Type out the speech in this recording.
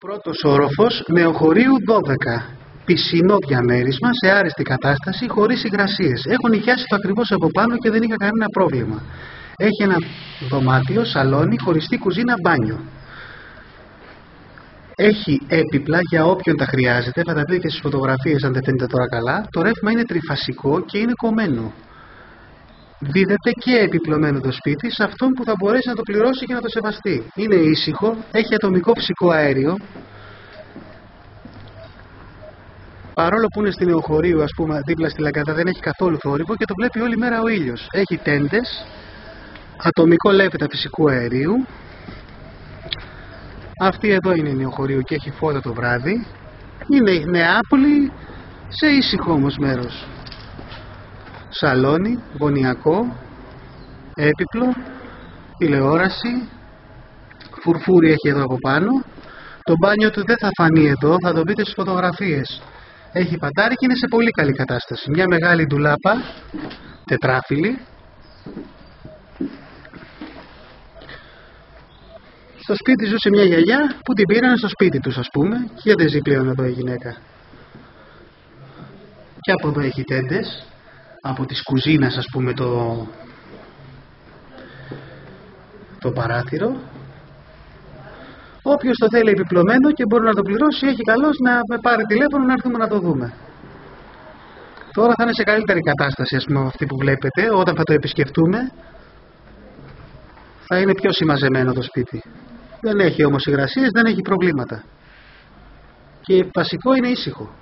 Πρώτος όροφος, νεοχωρίου 12. Πισινό διαμέρισμα σε άριστη κατάσταση, χωρίς υγρασίες. Έχω νοικιάσει το ακριβώς από πάνω και δεν είχα κανένα πρόβλημα. Έχει ένα δωμάτιο, σαλόνι, χωριστή κουζίνα, μπάνιο. Έχει έπιπλα για όποιον τα χρειάζεται. Θα τα δείτε και στις φωτογραφίες αν δεν φαίνεται τώρα καλά. Το ρεύμα είναι τριφασικό και είναι κομμένο. Δίδεται και επιπλωμένο το σπίτι σε αυτόν που θα μπορέσει να το πληρώσει και να το σεβαστεί. Είναι ήσυχο, έχει ατομικό φυσικό αέριο. Παρόλο που είναι στην Νεοχωρίου, ας πούμε, δίπλα στη Λαγκαδά, δεν έχει καθόλου θόρυβο και το βλέπει όλη μέρα ο ήλιος. Έχει τέντες, ατομικό λέπετα φυσικού αερίου. Αυτή εδώ είναι η Νεοχωρίου και έχει φώτα το βράδυ. Είναι η Νεάπολη σε ήσυχο όμως μέρος. Σαλόνι, γωνιακό, έπιπλο, τηλεόραση, φουρφούρι έχει εδώ από πάνω. Το μπάνιο του δεν θα φανεί εδώ, θα το δείτε στις φωτογραφίες. Έχει παντάρι και είναι σε πολύ καλή κατάσταση. Μια μεγάλη ντουλάπα, τετράφυλλη. Στο σπίτι ζούσε μια γιαγιά που την πήραν στο σπίτι τους, ας πούμε, και δεν ζει πλέον εδώ η γυναίκα. Και από εδώ έχει τέντες, από της κουζίνας, ας πούμε, το παράθυρο. Όποιος το θέλει επιπλωμένο και μπορεί να το πληρώσει, έχει καλώς να με πάρει τηλέφωνο να έρθουμε να το δούμε. Τώρα θα είναι σε καλύτερη κατάσταση, ας πούμε, αυτή που βλέπετε. Όταν θα το επισκεφτούμε, θα είναι πιο συμμαζεμένο το σπίτι. Δεν έχει όμως υγρασίες, δεν έχει προβλήματα. Και βασικό είναι ήσυχο.